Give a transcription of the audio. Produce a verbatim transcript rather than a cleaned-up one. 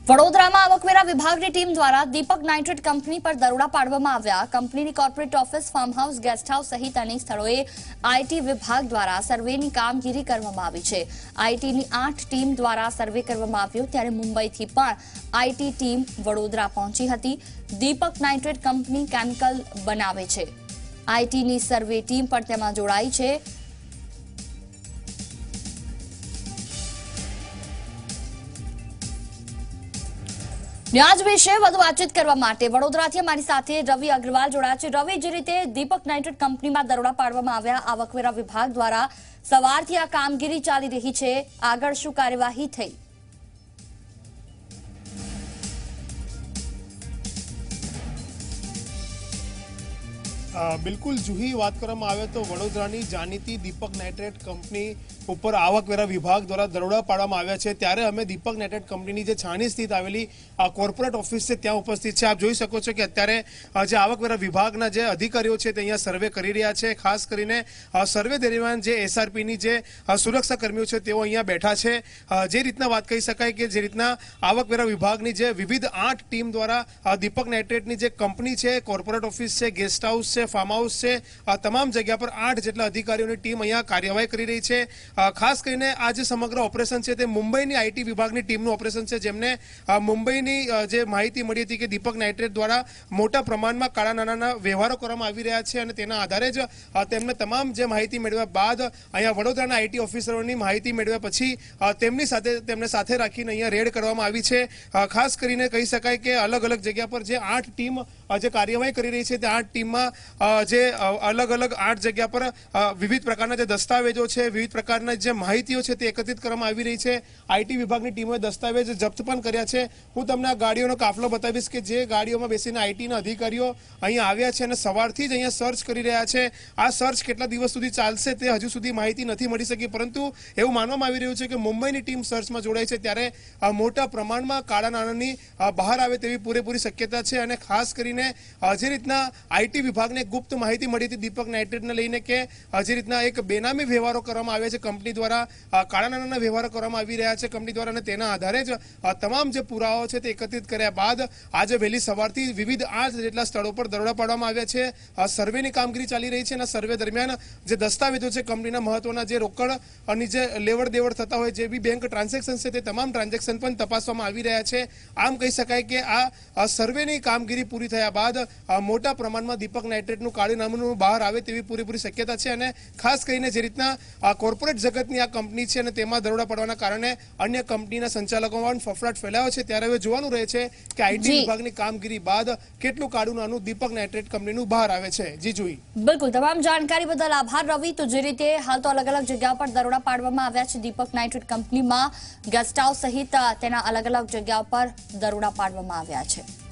વડોદરામાં આવકવેરા વિભાગની ટીમ દ્વારા દીપક નાઇટ્રેટ કંપની પર દરોડા પાડવામાં આવ્યા। કંપનીની corporate office, farm house, guest house સહિત અનેક સ્થળોએ આઈટી વિભાગ દ્વારા સર્વેની કામગીરી કરવામાં આવી છે। આઈટીની આઠ ટીમ દ્વારા સર્વે કરવામાં આવ્યો, ત્યારે મુંબઈથી પણ આઈટી ટીમ વડોદરા પહોંચી હતી। દીપક નાઇટ્રેટ કંપની કેમિકલ બનાવે છે। આઈટીની સર્વે ટીમ પણ તેમાં જોડાઈ છે। ન્યાજ વિશે વધુ વાતચીત કરવા માટે વડોદરાથી અમારી સાથે રવિ અગ્રવાલ જોડાયા છે। રવિ, જે રીતે દીપક નાઇટ્રેટ કંપનીમાં દરોડા પાડવામાં આવ્યા, આવકવેરા વિભાગ દ્વારા સવારથી આ કામગીરી ચાલી રહી છે, આગળ શું કાર્યવાહી થઈ? બિલકુલ જુહી, વાત કરવામાં આવે તો વડોદરાની જાણીતી દીપક નાઇટ્રેટ કંપની ઉપર આવકવેરા વિભાગ દ્વારા દરોડા પાડવામાં આવ્યા છે। ત્યારે અમે દીપક નાઇટ્રેટ કંપનીની જે છાણી સ્થિત આવેલી કોર્પોરેટ ઓફિસ છે ત્યાં ઉપસ્થિત છે। આપ જોઈ શકો છો કે અત્યારે જે આવકવેરા વિભાગના જે અધિકારીઓ છે તે અહીંયા સર્વે કરી રહ્યા છે। ખાસ કરીને સર્વે દરમિયાન જે એસઆરપીની જે સુરક્ષા કર્મીઓ છે તેઓ અહીંયા બેઠા છે। જે રીતના વાત કહી શકાય કે જે રીતના આવકવેરા વિભાગની જે વિવિધ આઠ ટીમ દ્વારા દીપક નાઇટ્રેટની જે કંપની છે, કોર્પોરેટ ઓફિસ છે, ગેસ્ટ હાઉસ છે, ફાર્મ હાઉસ છે, તમામ જગ્યા પર આઠ જેટલા અધિકારીઓની ટીમ અહીંયા કાર્યવાહી કરી રહી છે। ખાસ કરીને આ જે સમગ્ર ઓપરેશન છે તે મુંબઈની આઈટી વિભાગની ટીમનું ઓપરેશન છે, જેમને મુંબઈની જે માહિતી મળી હતી કે દીપક નાઇટ્રેટ દ્વારા મોટા પ્રમાણમાં કાળા નાણાંના વ્યવહારો કરવામાં આવી રહ્યા છે અને તેના આધારે જ તેમને તમામ જે માહિતી મેળવ્યા બાદ અહીંયા વડોદરાના આઈટી ઓફિસરોની માહિતી મેળવ્યા પછી તેમની સાથે તેમને સાથે રાખીને અહીંયા રેડ કરવામાં આવી છે। ખાસ કરીને કહી શકાય કે અલગ અલગ જગ્યા પર જે આઠ ટીમ જે કાર્યવાહી કરી રહી છે તે આઠ ટીમમાં જે અલગ અલગ આઠ જગ્યા પર વિવિધ પ્રકારના જે દસ્તાવેજો છે, વિવિધ પ્રકારના જે માહિતીઓ છે તે એકત્રિત કરવામાં આવી રહી છે। આઈટી વિભાગની ટીમોએ દસ્તાવેજ જપ્ત પણ કર્યા છે। હું તમને આ ગાડીઓનો કાફલો બતાવીશ કે જે ગાડીઓમાં બેસીને આઈટીના અધિકારીઓ અહીંયા આવ્યા છે અને સવારથી જ અહીંયા સર્ચ કરી રહ્યા છે। આ સર્ચ કેટલા દિવસ સુધી ચાલશે તે હજુ સુધી માહિતી નથી મળી શકી, પરંતુ એવું માનવામાં આવી રહ્યું છે કે મુંબઈની ટીમ સર્ચમાં જોડાઈ છે ત્યારે મોટા પ્રમાણમાં કાળા નાણાંની બહાર આવે તેવી પૂરેપૂરી શક્યતા છે। અને ખાસ કરીને જે રીતના આઈટી વિભાગને ગુપ્ત માહિતી મળી હતી દીપક નાઇટ્રેટને લઈને કે જે રીતના એક બેનામી વ્યવહારો કરવામાં આવ્યા છે, કંપની દ્વારા કાળા નાણાંના વ્યવહારો કરવામાં આવી રહ્યા છે કંપની દ્વારા, અને તેના આધારે જ તમામ જે પુરાવાઓ છે તે એકત્રિત કર્યા બાદ આજે વહેલી સવારથી વિવિધ આઠ જેટલા સ્થળો પર દરોડા પાડવામાં આવ્યા છે। સર્વેની કામગીરી ચાલી રહી છે અને સર્વે દરમિયાન જે દસ્તાવેજો છે, કંપનીના મહત્વના જે રોકડની જે લેવડ દેવડ થતા હોય, જે બી બેંક ટ્રાન્ઝેક્શન છે તે તમામ ટ્રાન્ઝેક્શન પણ તપાસવામાં આવી રહ્યા છે। આમ કહી શકાય કે આ સર્વેની કામગીરી પૂરી થયા બાદ મોટા પ્રમાણમાં દીપક નાઇટ્રેટનું કાળું નામું બહાર આવે તેવી પૂરેપૂરી શક્યતા છે। અને ખાસ કરીને જે રીતના આ કોર્પોરેટ જગતની આ કંપની છે અને તેમાં દરોડા પડવાના કારણે અન્ય કંપનીના સંચાલકોમાં ફફડાટ ફેલાયો છે, ત્યારે હવે જોવાનું રહે છે કે આઈટી વિભાગની કામગીરી બાદ કેટલું કાળું નાનું દીપક નાઇટ્રેટ કંપનીનું બહાર આવે છે। જી જોઈ, બિલકુલ, તમામ જાણકારી બદલ આભાર રવિ। તો જે રીતે હાલ તો અલગ અલગ જગ્યા પર દરોડા પાડવામાં આવ્યા છે દીપક નાઇટ્રેટ કંપનીમાં, ગેસ્ટ હાઉસ સહિત તેના અલગ અલગ જગ્યા પર દરોડા પાડવામાં આવ્યા છે।